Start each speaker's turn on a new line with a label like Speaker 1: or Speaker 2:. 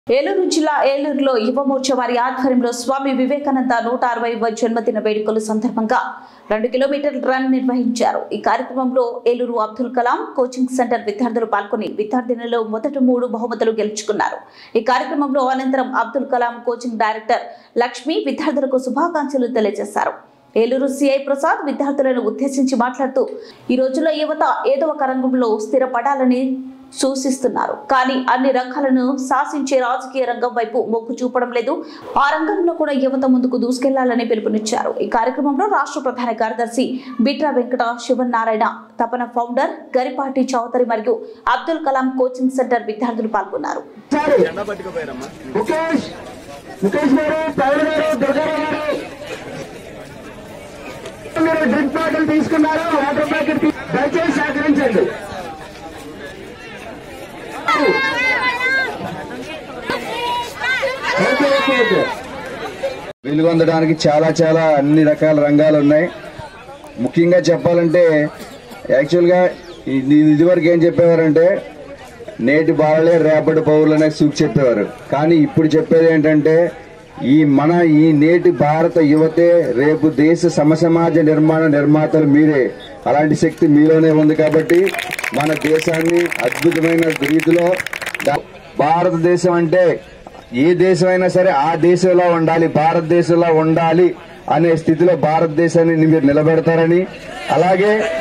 Speaker 1: ఏలూరు జిల్లా ఏలూరులో యువమోర్చా వారి ఆధ్వర్యంలో స్వామి వివేకానంద 160వ జన్మదిన వేడుకల సందర్భంగా 2 కిలోమీటర్ల రన్ నిర్వహించారు। ఈ కార్యక్రమంలో ఏలూరు అబ్దుల్ కలాం కోచింగ్ సెంటర్ విద్యార్థులు పాల్గొని విద్యార్థినులలో మొదటి 3 బహుమతులు గెలుచుకున్నారు। ఈ కార్యక్రమంలో అనంతరం అబ్దుల్ కలాం కోచింగ్ డైరెక్టర్ లక్ష్మి విద్యార్థులకు శుభాకాంక్షలు తెలియజేశారు। ఏలూరు సిఐ ప్రసాద్ విద్యార్థులను ఉద్దేశించి మాట్లాడుతూ ఈ రోజుల్లో యువత ఏదో ఒక రంగంలో స్థిరపడాలని సూచిస్తున్నారు, కానీ అన్ని రంగాలను శాసించే రాజకీయ రంగం వైపు మొగ్గు చూపడం లేదు। ఆ రంగంలో కూడా యువత ముందుకు దూసుకెళ్లాలని పిలుపునిచ్చారు। ఈ కార్యక్రమంలో రాష్ట్ర ప్రధాన కార్యదర్శి బిట్రా వెంకట శివనారాయణ, తపన ఫౌండర్ గరిపాటి చౌదరి మరియు అబ్దుల్ కలాం కోచింగ్ సెంటర్ విద్యార్థులు పాల్గొన్నారు।
Speaker 2: వెలుగొందడానికి చాలా అన్ని రకాల రంగాలు ఉన్నాయి। ముఖ్యంగా చెప్పాలంటే యాక్చువల్గా ఇదివరకు ఏం చెప్పేవారంటే నేటి బాలలే రేపటి పౌరులు అనే సూచి చెప్పేవారు, కానీ ఇప్పుడు చెప్పేది ఏంటంటే ఈ నేటి భారత యువతే రేపు దేశ సమసమాజ నిర్మాతలు మీరే। అలాంటి శక్తి మీలోనే ఉంది కాబట్టి మన దేశాన్ని అద్భుతమైన రీతిలో భారతదేశం అంటే ఏ దేశమైనా సరే ఆ దేశంలో ఉండాలి, భారతదేశంలో ఉండాలి అనే స్థితిలో భారతదేశాన్ని మీరు నిలబెడతారని, అలాగే